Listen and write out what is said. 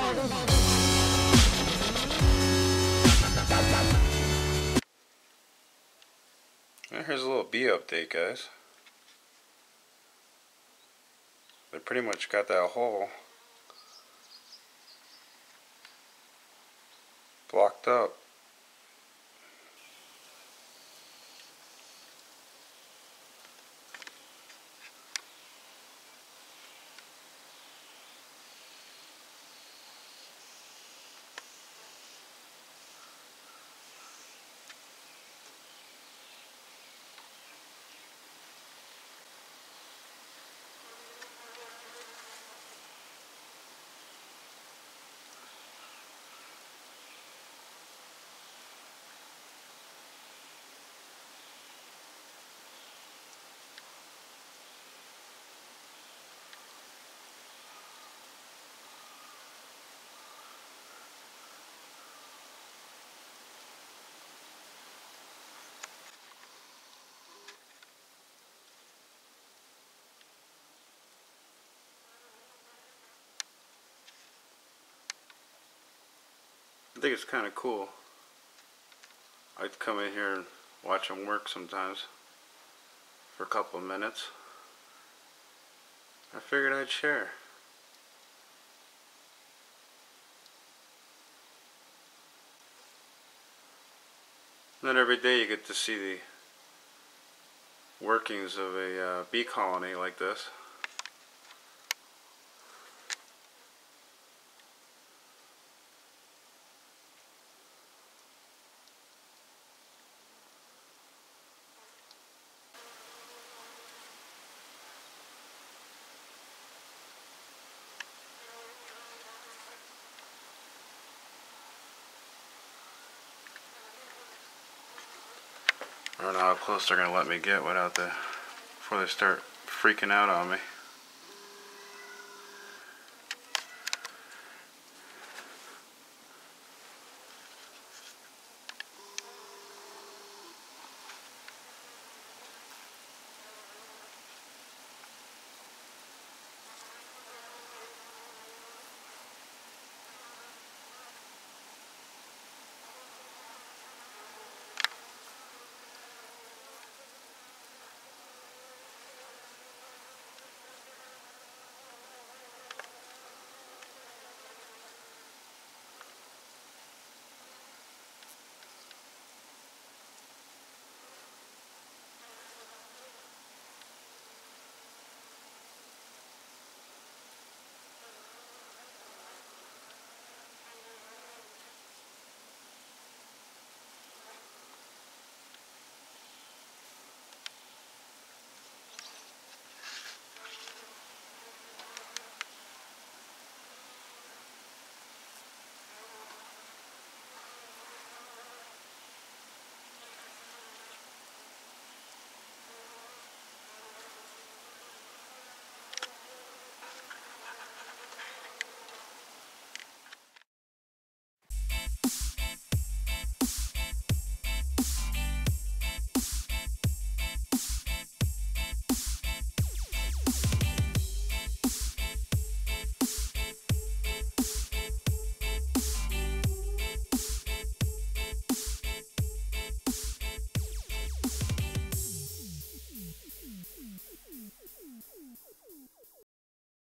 Here's a little bee update, guys. They pretty much got that hole blocked up. I think it's kind of cool. I'd come in here and watch them work sometimes for a couple of minutes. I figured I'd share. Not every day you get to see the workings of a bee colony like this. I don't know how close they're going to let me get before they start freaking out on me.